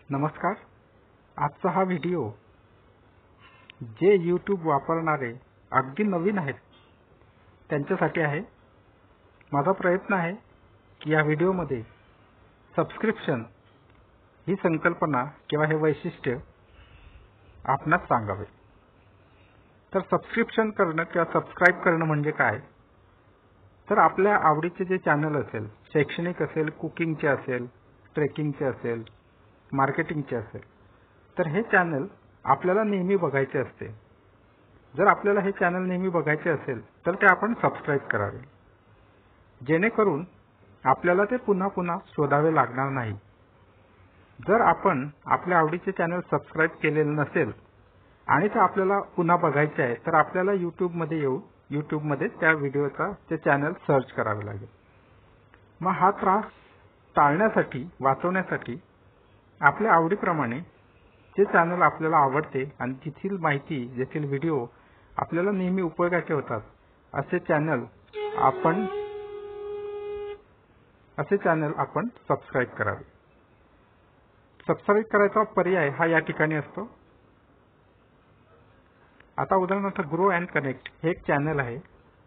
नमस्कार. आजचा हा व्हिडिओ जे YouTube वापरणारे अगदी नवीन आहेत त्यांच्यासाठी आहे. माझा प्रयत्न आहे की या व्हिडिओमध्ये सबस्क्रिप्शन ही संकल्पना किंवा हे वैशिष्ट्य आपणास सांगावे. तर सबस्क्रिप्शन करणं किंवा सबस्क्राइब करणं म्हणजे काय? तर आपल्या आवडीचे जे चॅनल असेल, शैक्षणिक असेल, कुकिंगचे असेल, ट्रेकिंगचे असेल, मार्केटिंगचे असेल, तर हे चॅनल आपल्याला नेहमी बघायचे असते. जर आपल्याला हे चॅनल नेहमी बघायचे असेल तर ते आपण सबस्क्राइब करावे, जेणेकरून आपल्याला ते पुन्हा पुन्हा शोधावे लागणार नाही. जर आपण आपल्या आवडीचे चॅनल सबस्क्राइब केलेले नसेल आणि ते आपल्याला पुन्हा बघायचे आहे तर आपल्याला YouTubeमध्ये येऊन YouTubeमध्ये त्या व्हिडिओचा ते चॅनल सर्च करावे लागेल. मग हा त्रास टाळण्यासाठी, वाचवण्यासाठी आपल्या आवडीप्रमाणे जे चॅनल आपल्याला आवडते आणि तिथील माहिती, जेथील व्हिडिओ आपल्याला नेहमी उपयोगाचे होतात असे चॅनल आपण सबस्क्राइब करावे. सबस्क्राइब करायचा पर्याय हा या ठिकाणी असतो. आता उदाहरणार्थ ग्रो अँड कनेक्ट हे एक चॅनल आहे.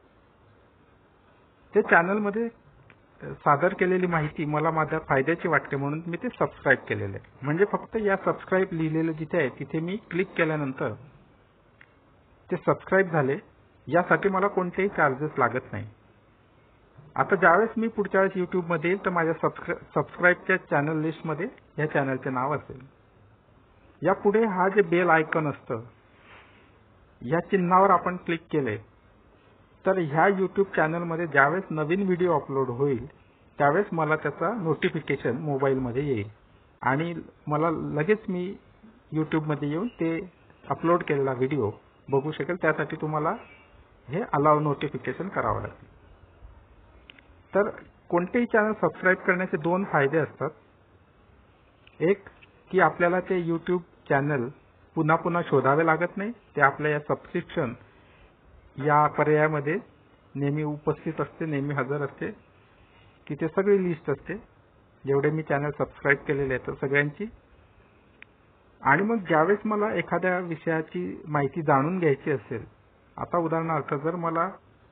ते चॅनलमध्ये सादर केलेली माहिती मला माझ्या फायद्याची वाटते म्हणून मी ते सबस्क्राइब केलेले आहे. म्हणजे फक्त या सबस्क्राइब लिहिलेलं जिथे आहे तिथे मी क्लिक केल्यानंतर ते सबस्क्राइब झाले, यासाठी मला कोणतेही चार्जेस लागत नाही. आता ज्यावेळेस मी पुढच्या वेळेस YouTubeमध्ये येईल तर माझ्या सबस्क्राइबच्या चॅनल लिस्टमध्ये या चॅनलचे नाव असेल. यापुढे हा जे बेल आयकॉन असतं या चिन्हावर आपण क्लिक केले तर ह्या YouTube चॅनलमध्ये ज्यावेळेस नवीन व्हिडिओ अपलोड होईल त्यावेळेस मला त्याचा नोटिफिकेशन मोबाईलमध्ये येईल आणि मला लगेच मी YouTubeमध्ये येऊन ते अपलोड केलेला व्हिडिओ बघू शकेल. त्यासाठी तुम्हाला हे अलाउ नोटिफिकेशन करावं लागेल. तर कोणतेही चॅनल सबस्क्राइब करण्याचे दोन फायदे असतात. एक की आपल्याला ते YouTube चॅनल पुन्हा पुन्हा शोधावे लागत नाही. ते आपल्या या सबस्क्रिप्शन या पर्यायामध्ये नेहमी उपस्थित असते, नेहमी हजर असते. तिथे सगळी लिस्ट असते जेवढे मी चॅनल सबस्क्राइब केलेले आहेत सगळ्यांची. आणि मग ज्यावेळेस मला एखाद्या विषयाची माहिती जाणून घ्यायची असेल, आता उदाहरणार्थ जर मला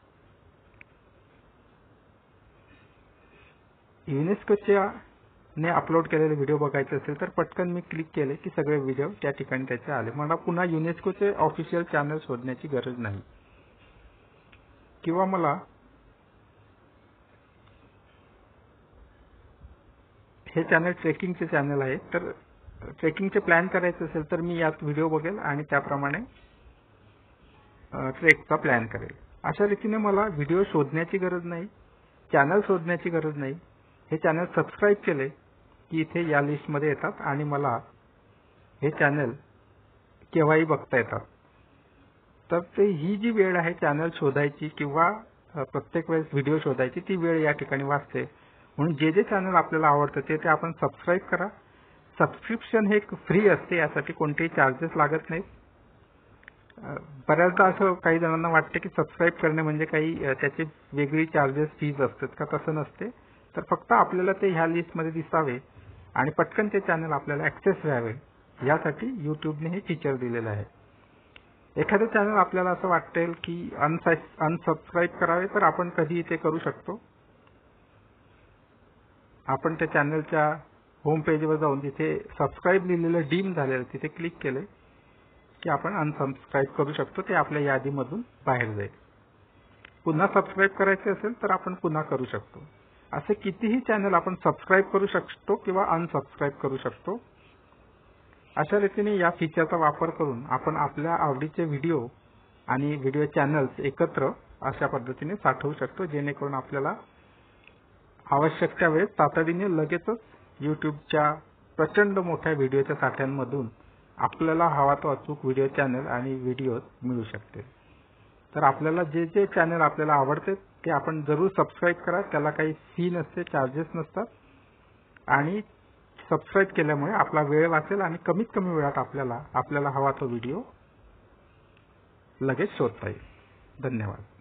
युनेस्कोच्या ने अपलोड केलेले व्हिडिओ बघायचे असेल तर पटकन मी क्लिक केले की सगळे व्हिडिओ त्या ठिकाणी त्याचे आले. मला पुन्हा युनेस्कोचे ऑफिशियल चॅनल शोधण्याची गरज नाही. किंवा मला हे चॅनल ट्रेकिंगचे चॅनल आहे तर ट्रेकिंगचे प्लॅन करायचे असेल तर मी यात व्हिडिओ बघेल आणि त्याप्रमाणे ट्रेकचा प्लॅन करेल. अशा रीतीने मला व्हिडिओ शोधण्याची गरज नाही, चॅनल शोधण्याची गरज नाही. हे चॅनल सबस्क्राइब केले की इथे या लिस्टमध्ये येतात आणि मला हे चॅनल केव्हाही बघता येतात. तर ही जी वेळ आहे चॅनल शोधायची किंवा प्रत्येक वेळेस व्हिडिओ शोधायची ती वेळ या ठिकाणी वाचते. म्हणून जे चॅनल आपल्याला आवडतं ते आपण सबस्क्राइब करा. सबस्क्रिप्शन हे फ्री असते, यासाठी कोणतेही चार्जेस लागत नाहीत. बऱ्याचदा असं काही जणांना वाटते की सबस्क्राइब करणे म्हणजे काही त्याचे वेगळी चार्जेस, फीज असतात का? तसं नसते. तर फक्त आपल्याला ते ह्या लिस्टमध्ये दिसावे आणि पटकन ते चॅनल आपल्याला ॲक्सेस व्हावे यासाठी YouTubeने हे फीचर दिलेलं आहे. एखादं चॅनल आपल्याला असं वाटेल की अनसबस्क्राइब करावे तर आपण कधीही ते करू शकतो. आपण त्या चॅनलच्या होम पेजवर जाऊन तिथे सबस्क्राइब लिहिलेलं डीम झालेलं तिथे क्लिक केले की आपण अनसबस्क्राइब करू शकतो. ते आपल्या यादीमधून बाहेर जाईल. पुन्हा सबस्क्राइब करायचे असेल तर आपण पुन्हा करू शकतो. असे कितीही चॅनल आपण सबस्क्राइब करू शकतो किंवा अनसबस्क्राइब करू शकतो. अशा रीतीने या फीचरचा वापर करून आपण आपल्या आवडीचे व्हिडिओ आणि व्हिडिओ चॅनल्स एकत्र अशा पद्धतीने साठवू शकतो, जेणेकरून आपल्याला आवश्यक त्या वेळेस तातडीने लगेचच YouTubeच्या प्रचंड मोठ्या व्हिडिओच्या साठ्यांमधून आपल्याला हवा तो अचूक व्हिडिओ चॅनल आणि व्हिडिओ मिळू शकते. तर आपल्याला जे चॅनल आपल्याला आवडते ते आपण जरूर सबस्क्राइब करा. त्याला काही फी नसते, चार्जेस नसतात आणि सबस्क्राइब केल्यामुळे आपला वेळ वाचेल आणि कमीत कमी वेळात आपल्याला हवा तो व्हिडिओ लगेच शोधता येईल. धन्यवाद.